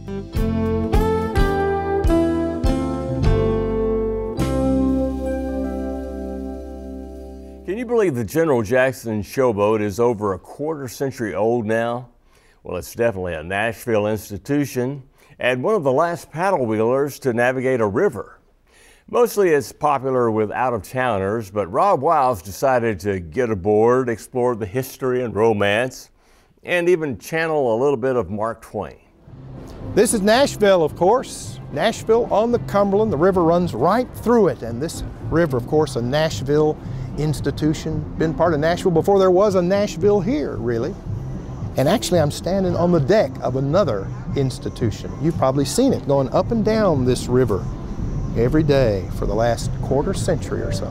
Can you believe the General Jackson Showboat is over a quarter-century old now? Well, it's definitely a Nashville institution and one of the last paddle wheelers to navigate a river. Mostly it's popular with out-of-towners, but Rob Wiles decided to get aboard, explore the history and romance, and even channel a little bit of Mark Twain. This is Nashville, of course. Nashville on the Cumberland. The river runs right through it, and this river, of course, a Nashville institution. Been part of Nashville before there was a Nashville here, really. And actually, I'm standing on the deck of another institution. You've probably seen it going up and down this river every day for the last quarter century or so.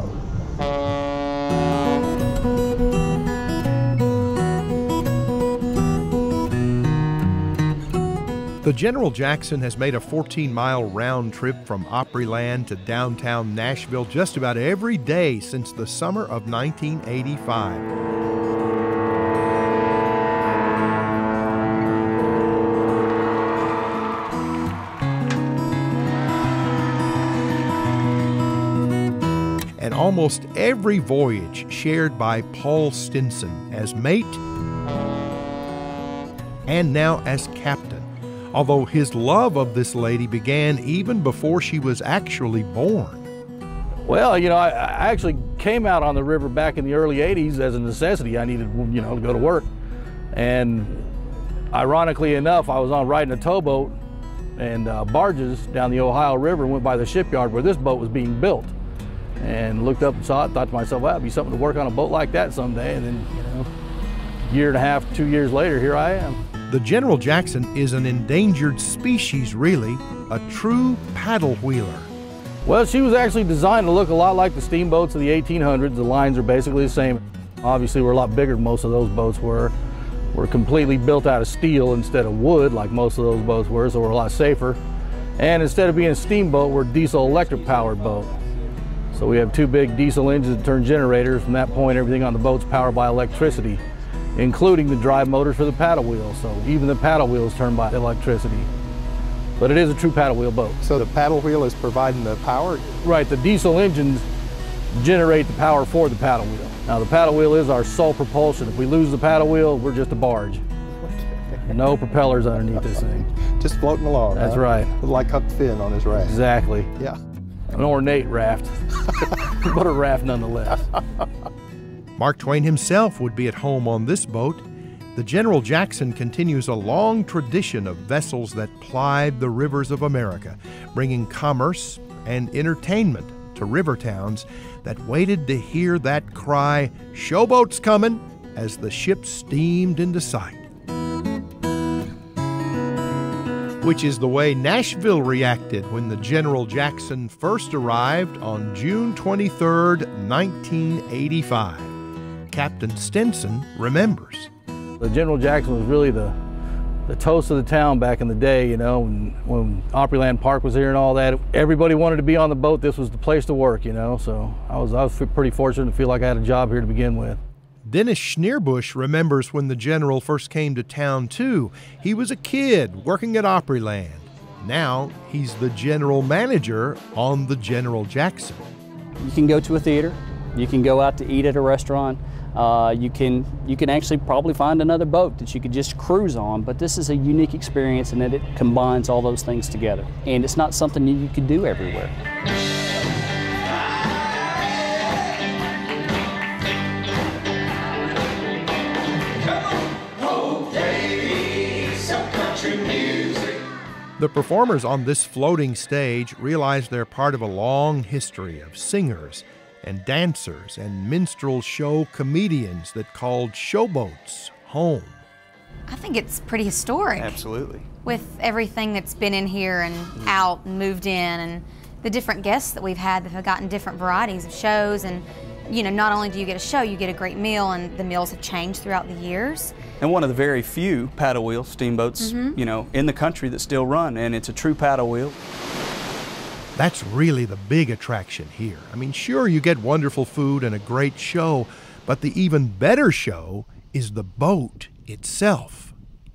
The General Jackson has made a 14-mile round trip from Opryland to downtown Nashville just about every day since the summer of 1985. And almost every voyage shared by Paul Stinson as mate and now as captain, although his love of this lady began even before she was actually born. Well, you know, I actually came out on the river back in the early 80s as a necessity. I needed, you know, to go to work. And ironically enough, I was on riding a towboat and barges down the Ohio River, went by the shipyard where this boat was being built. And looked up and saw it, thought to myself, well, it'd be something to work on a boat like that someday. And then, you know, a year and a half, 2 years later, here I am. The General Jackson is an endangered species, really, a true paddle wheeler. Well, she was actually designed to look a lot like the steamboats of the 1800s. The lines are basically the same. Obviously, we're a lot bigger than most of those boats were. We're completely built out of steel instead of wood, like most of those boats were, so we're a lot safer. And instead of being a steamboat, we're a diesel-electric powered boat. So we have two big diesel engines that turn generators. From that point, everything on the boat's powered by electricity, including the drive motors for the paddle wheel. So even the paddle wheel is turned by electricity. But it is a true paddle wheel boat. So the paddle wheel is providing the power? Right, the diesel engines generate the power for the paddle wheel. Now the paddle wheel is our sole propulsion. If we lose the paddle wheel, we're just a barge. No propellers underneath this thing. Just floating along. That's right. Like Huck Finn on his raft. Exactly. Yeah. An ornate raft, but a raft nonetheless. Mark Twain himself would be at home on this boat. The General Jackson continues a long tradition of vessels that plied the rivers of America, bringing commerce and entertainment to river towns that waited to hear that cry, "Showboat's coming," as the ship steamed into sight. Which is the way Nashville reacted when the General Jackson first arrived on June 23, 1985. Captain Stinson remembers. The General Jackson was really the toast of the town back in the day, you know, when Opryland Park was here and all that. Everybody wanted to be on the boat. This was the place to work, you know, so I was pretty fortunate to feel like I had a job here to begin with. Dennis Schneerbusch remembers when the General first came to town, too. He was a kid working at Opryland. Now he's the general manager on the General Jackson. You can go to a theater. You can go out to eat at a restaurant. You can actually probably find another boat that you could just cruise on, but this is a unique experience in that it combines all those things together. And it's not something you could do everywhere. The performers on this floating stage realize they're part of a long history of singers and dancers and minstrel show comedians that called showboats home. I think it's pretty historic. Absolutely. With everything that's been in here and out and moved in, and the different guests that we've had that have gotten different varieties of shows. And you know, not only do you get a show, you get a great meal, and the meals have changed throughout the years. And one of the very few paddle wheel steamboats, you know, in the country that still run, and it's a true paddle wheel. That's really the big attraction here. I mean, sure, you get wonderful food and a great show, but the even better show is the boat itself.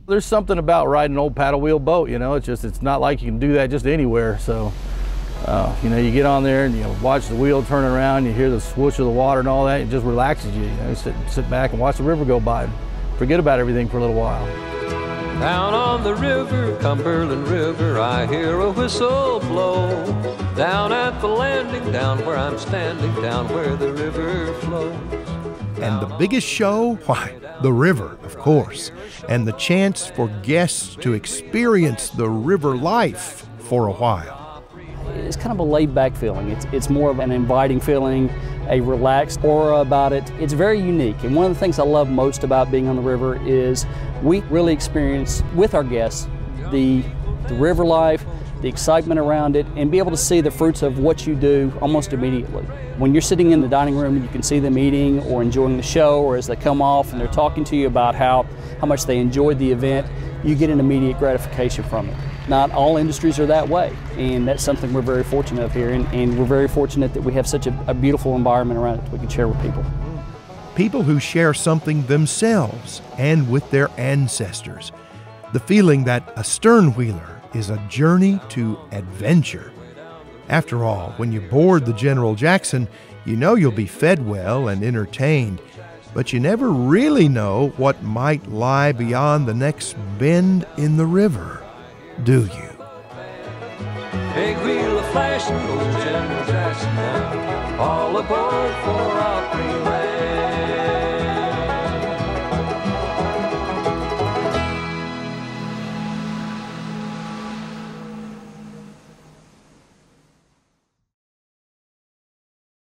There's something about riding an old paddle wheel boat, you know, it's not like you can do that just anywhere. So, you know, you get on there and you watch the wheel turn around, you hear the swoosh of the water and all that, it just relaxes you. You know, sit back and watch the river go by and forget about everything for a little while. Down on the river, Cumberland River, I hear a whistle blow. Down at the landing, down where I'm standing, down where the river flows. And the biggest show? Why, the river, of course. And the chance for guests to experience the river life for a while. It's kind of a laid-back feeling. It's more of an inviting feeling, a relaxed aura about it. It's very unique. And one of the things I love most about being on the river is we really experience with our guests the river life, the excitement around it, and be able to see the fruits of what you do almost immediately. When you're sitting in the dining room and you can see them eating or enjoying the show, or as they come off and they're talking to you about how much they enjoyed the event, you get an immediate gratification from it. Not all industries are that way, and that's something we're very fortunate of here, and we're very fortunate that we have such a beautiful environment around it that we can share with people. People who share something themselves and with their ancestors. The feeling that a sternwheeler is a journey to adventure. After all, when you board the General Jackson, you know you'll be fed well and entertained, but you never really know what might lie beyond the next bend in the river, do you? Big wheel of flashing goes General Jackson now, all aboard for Opry Land.